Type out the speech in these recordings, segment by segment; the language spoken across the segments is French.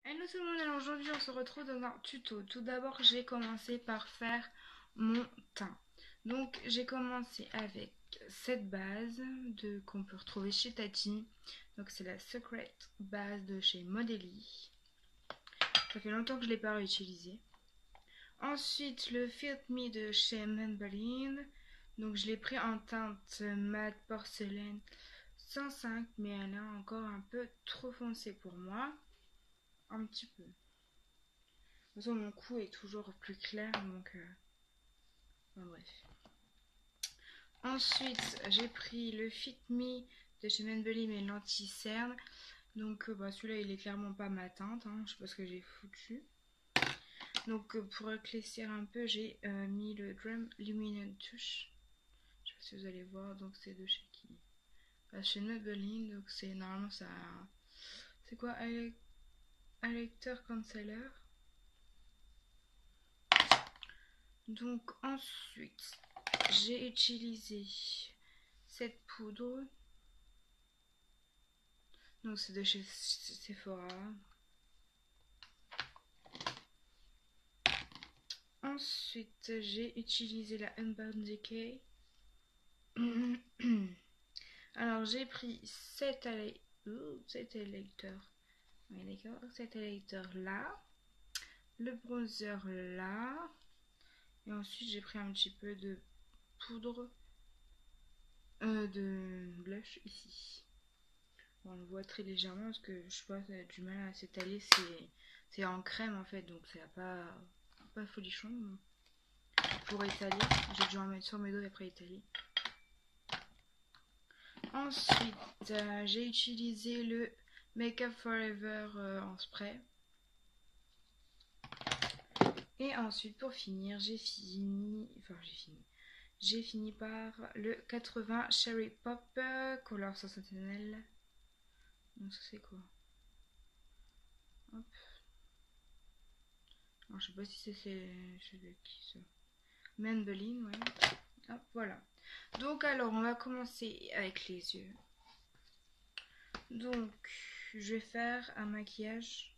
Hello tout le monde, alors aujourd'hui on se retrouve dans un tuto. Tout d'abord j'ai commencé par faire mon teint. Donc j'ai commencé avec cette base qu'on peut retrouver chez Tati. Donc c'est la Secret base de chez Modeli. Ça fait longtemps que je ne l'ai pas réutilisée. Ensuite le Fit Me de chez Maybelline. Donc je l'ai pris en teinte mat porcelaine 105, mais elle est encore un peu trop foncée pour moi. Un petit peu. De toute façon, mon cou est toujours plus clair, donc enfin, bref. Ensuite, j'ai pris le Fit Me de chez Maybelline, mais l'anti-cerne. Donc, celui-là, il est clairement pas ma teinte. Hein. Je sais pas ce que j'ai foutu. Donc, pour éclaircir un peu, j'ai mis le Drum Luminant Touche. Je sais pas si vous allez voir. Donc, c'est de chez qui? Chez Maybelline. Donc, c'est normalement ça. C'est quoi? Highlighter Concealer. Donc, ensuite, j'ai utilisé cette poudre. Donc c'est de chez Sephora. Ensuite j'ai utilisé la Unbound Decay. Alors j'ai pris cet électeur. Oui, d'accord, cet électeur là. Le bronzer là. Et ensuite j'ai pris un petit peu de poudre de blush ici. On le voit très légèrement parce que je sais pas, ça a du mal à s'étaler. C'est en crème en fait, donc ça n'a pas folichon pour étaler. J'ai dû en mettre sur mes doigts et après étaler. Ensuite, j'ai utilisé le Make Up Forever en spray. Et ensuite, pour finir, j'ai fini par le 80 Cherry Pop couleur sensationnelle. Donc ça c'est quoi? Hop. Alors, je sais pas si c'est de qui ça. Maybelline, ouais. Hop, voilà. Donc alors, on va commencer avec les yeux. Donc, je vais faire un maquillage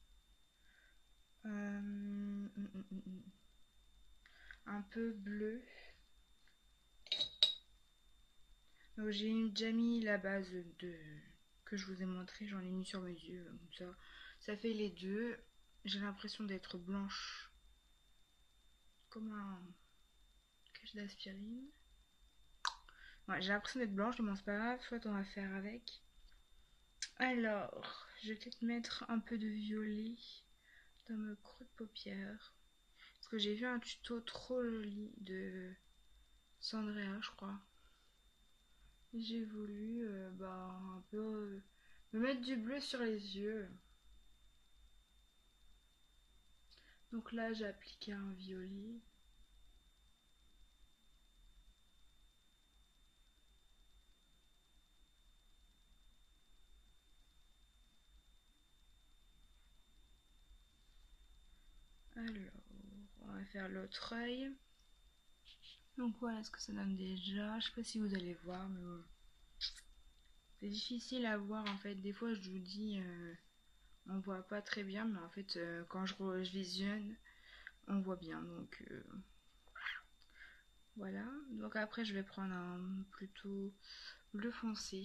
un peu bleu. Donc, j'ai déjà mis la base que je vous ai montré, j'en ai mis sur mes yeux, comme ça. Ça fait les deux. J'ai l'impression d'être blanche comme un cache d'aspirine. Ouais, j'ai l'impression d'être blanche, mais bon, c'est pas grave, soit on va faire avec. Alors, je vais peut-être mettre un peu de violet dans me creux de paupières. Parce que j'ai vu un tuto trop joli de Sandrea, je crois. J'ai voulu un peu me mettre du bleu sur les yeux. Donc là, j'ai appliqué un violet. Alors, on va faire l'autre œil. Donc voilà ce que ça donne déjà. Je sais pas si vous allez voir, mais bon. C'est difficile à voir en fait. Des fois, je vous dis, on voit pas très bien, mais en fait, quand je visionne, on voit bien. Donc voilà. Donc après, je vais prendre un plutôt bleu foncé.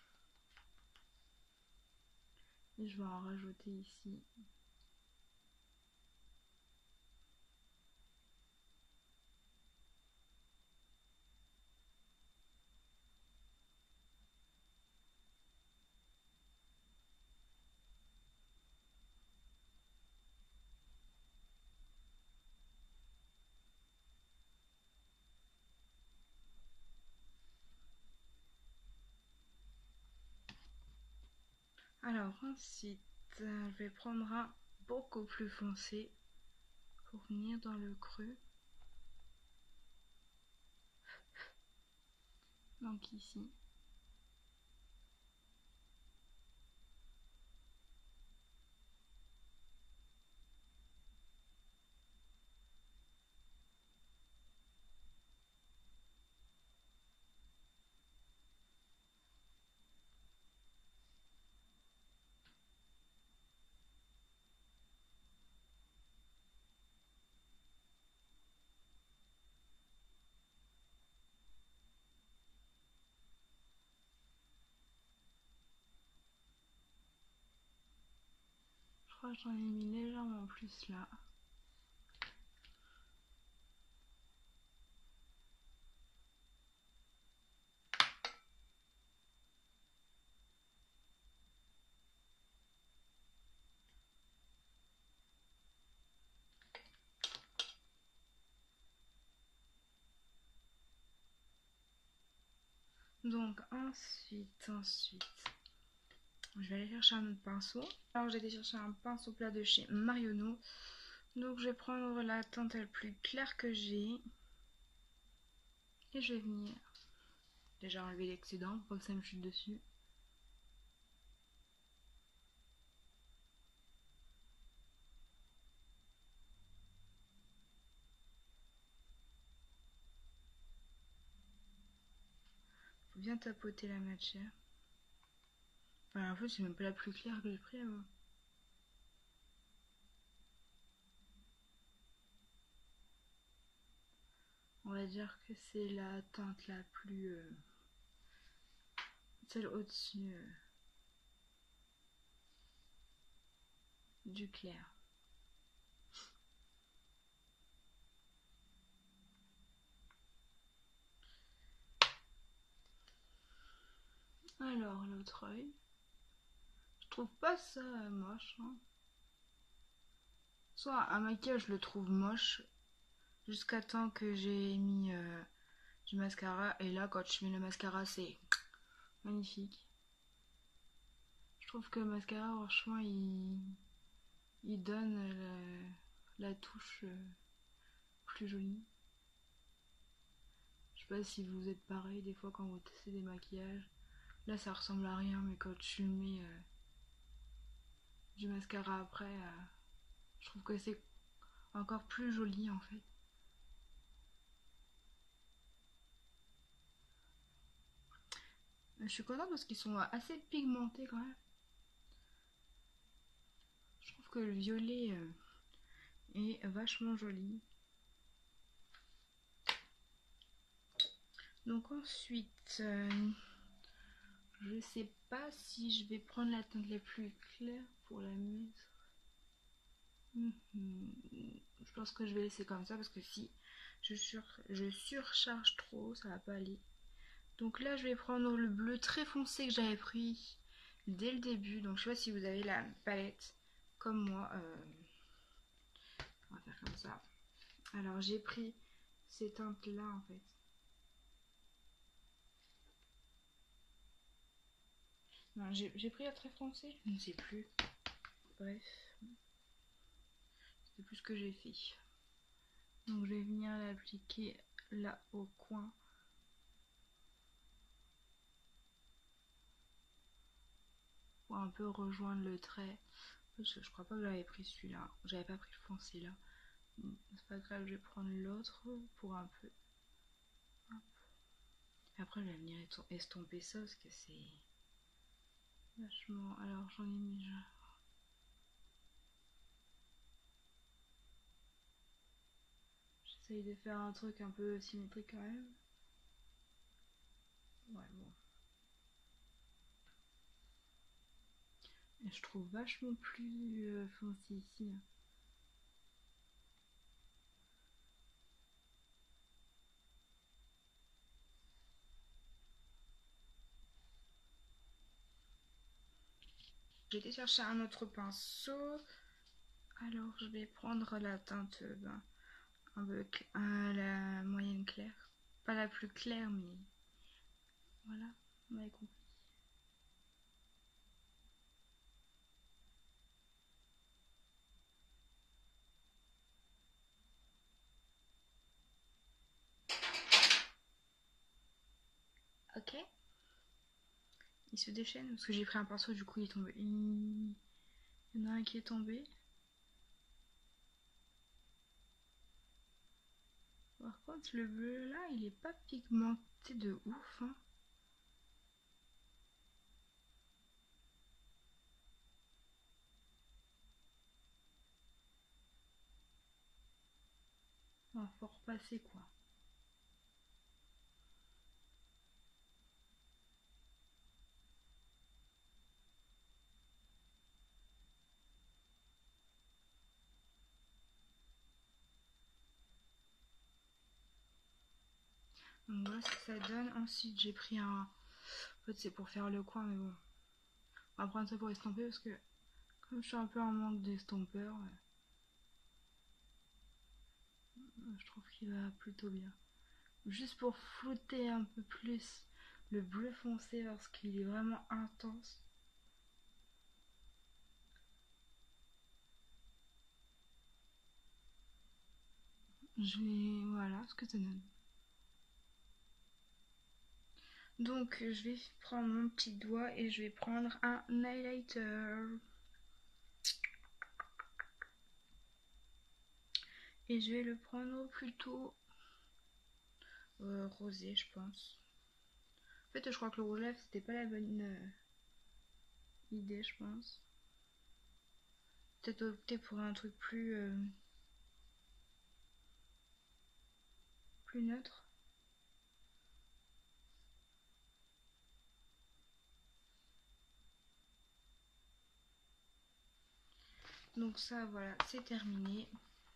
Et je vais en rajouter ici. Alors ensuite, je vais prendre un beaucoup plus foncé pour venir dans le creux. Donc ici. crois que j'en ai mis légèrement plus là. Donc ensuite, je vais aller chercher un autre pinceau. Alors j'ai été chercher un pinceau plat de chez Marionneau. Donc je vais prendre la teinte la plus claire que j'ai. Et je vais venir déjà enlever l'excédent pour pas que ça me chute dessus. Faut bien tapoter la matière. Enfin, en fait, c'est même pas la plus claire que j'ai pris avant. On va dire que c'est la teinte la plus... celle au-dessus du clair. Alors, l'autre œil. Je trouve pas ça moche. Hein. Soit un maquillage, je le trouve moche. Jusqu'à temps que j'ai mis du mascara. Et là, quand je mets le mascara, c'est magnifique. Je trouve que le mascara, franchement, il donne la touche plus jolie. Je sais pas si vous êtes pareil des fois quand vous testez des maquillages. Là, ça ressemble à rien, mais quand je mets du mascara après, je trouve que c'est encore plus joli en fait. Je suis contente parce qu'ils sont assez pigmentés quand même. Je trouve que le violet est vachement joli. Donc ensuite, je sais pas si je vais prendre la teinte la plus claire pour la mettre. Je pense que je vais laisser comme ça parce que si je surcharge trop, ça va pas aller. Donc là, je vais prendre le bleu très foncé que j'avais pris dès le début. Donc je sais pas si vous avez la palette comme moi. On va faire comme ça. Alors j'ai pris ces teintes là en fait. Non, j'ai pris la très foncée. Je ne sais plus. Bref. C'est plus ce que j'ai fait. Donc je vais venir l'appliquer là au coin. Pour un peu rejoindre le trait. Je crois pas que j'avais pris celui-là. J'avais pas pris le foncé là. C'est pas grave, je vais prendre l'autre pour un peu. Hop. Après, je vais venir estomper ça parce que c'est vachement. Alors, j'en ai mis déjà. J'essaye de faire un truc un peu symétrique quand même. Ouais, bon. Et je trouve vachement plus foncé ici. J'ai été chercher un autre pinceau. Alors, je vais prendre la teinte un peu la moyenne claire. Pas la plus claire, mais voilà, vous m'avez compris. Ok. Il se déchaîne parce que j'ai pris un pinceau, du coup il est tombé. Il y en a un qui est tombé. Par contre, le bleu là, il est pas pigmenté de ouf. Hein. Enfin, faut repasser quoi. Donc voilà ce que ça donne. Ensuite j'ai pris un... En fait c'est pour faire le coin mais bon. On va prendre ça pour estomper parce que comme je suis un peu en manque d'estompeur, je trouve qu'il va plutôt bien. Juste pour flouter un peu plus le bleu foncé parce qu'il est vraiment intense. Je vais... Voilà ce que ça donne. Donc je vais prendre mon petit doigt et je vais prendre un highlighter. Et je vais le prendre plutôt rosé je pense. En fait je crois que le rouge à lèvres c'était pas la bonne idée je pense. Peut-être opter pour un truc plus neutre. Donc ça voilà c'est terminé.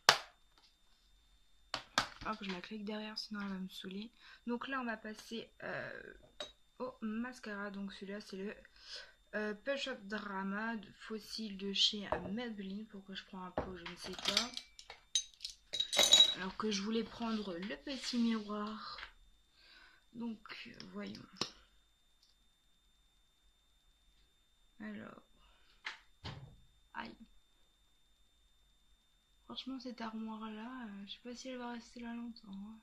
Hop je la clique derrière sinon elle va me saouler. Donc là on va passer au mascara. Donc celui-là c'est le Push Up Drama de Fossile de chez Maybelline. Pourquoi je prends un pot je ne sais pas. Alors que je voulais prendre le petit miroir. Donc voyons. Alors. Aïe. Franchement cette armoire là, je sais pas si elle va rester là longtemps. Hein.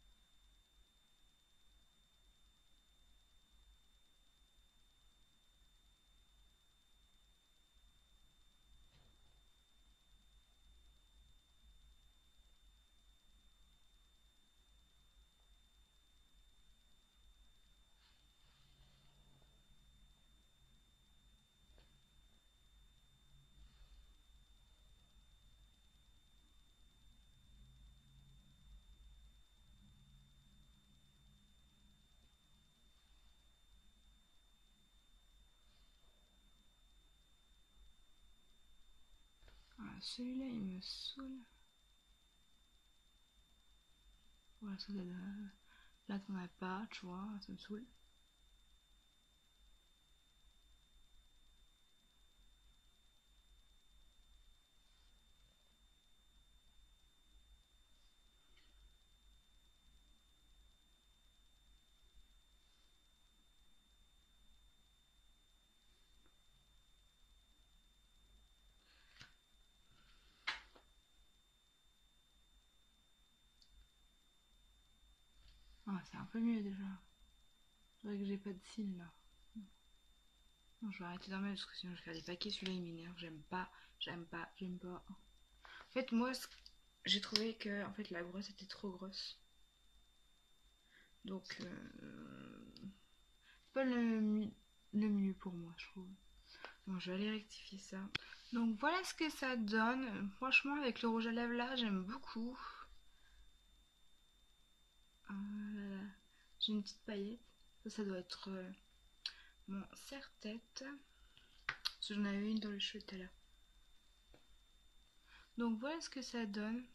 Voilà, celui-là il me saoule. Voilà, ça donne... Là t'en as pas, tu vois, ça me saoule. Ah, c'est un peu mieux déjà. C'est vrai que j'ai pas de cils là. Non, je vais arrêter d'en mettre parce que sinon je vais faire des paquets. Celui-là il m'énerve. J'aime pas, j'aime pas, j'aime pas. En fait, moi j'ai trouvé que en fait, la brosse était trop grosse. Donc, pas le mieux pour moi, je trouve. Bon, je vais aller rectifier ça. Donc voilà ce que ça donne. Franchement, avec le rouge à lèvres là, j'aime beaucoup. Ah là là. J'ai une petite paillette. Ça doit être mon serre-tête. Parce que j'en avais une dans le cheveu tout à l'heure. Donc voilà ce que ça donne.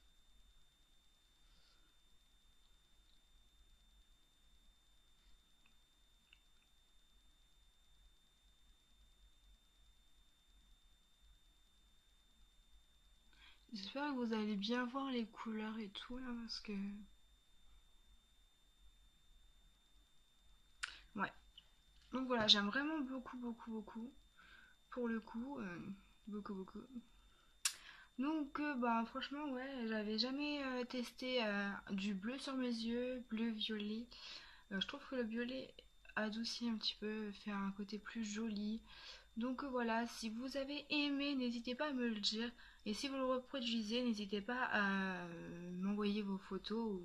J'espère que vous allez bien voir les couleurs et tout là parce que... Ouais. Donc voilà, j'aime vraiment beaucoup, beaucoup, beaucoup. Pour le coup, beaucoup, beaucoup. Donc bah franchement ouais, j'avais jamais testé du bleu sur mes yeux, bleu violet. Je trouve que le violet adoucit un petit peu, fait un côté plus joli. Donc voilà, si vous avez aimé, n'hésitez pas à me le dire. Et si vous le reproduisez, n'hésitez pas à m'envoyer vos photos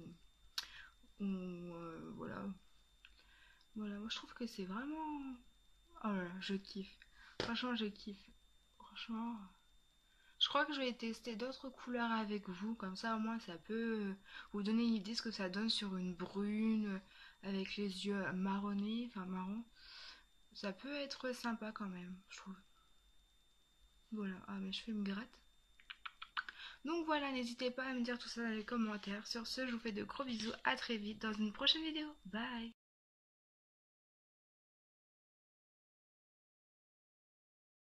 ou voilà. Voilà, moi je trouve que c'est vraiment... Oh là là, je kiffe. Franchement, je kiffe. Franchement, je crois que je vais tester d'autres couleurs avec vous. Comme ça, au moins, ça peut vous donner une idée de ce que ça donne sur une brune avec les yeux marronnés, enfin marron. Ça peut être sympa quand même, je trouve. Voilà, ah mes cheveux me grattent. Donc voilà, n'hésitez pas à me dire tout ça dans les commentaires. Sur ce, je vous fais de gros bisous, à très vite dans une prochaine vidéo. Bye!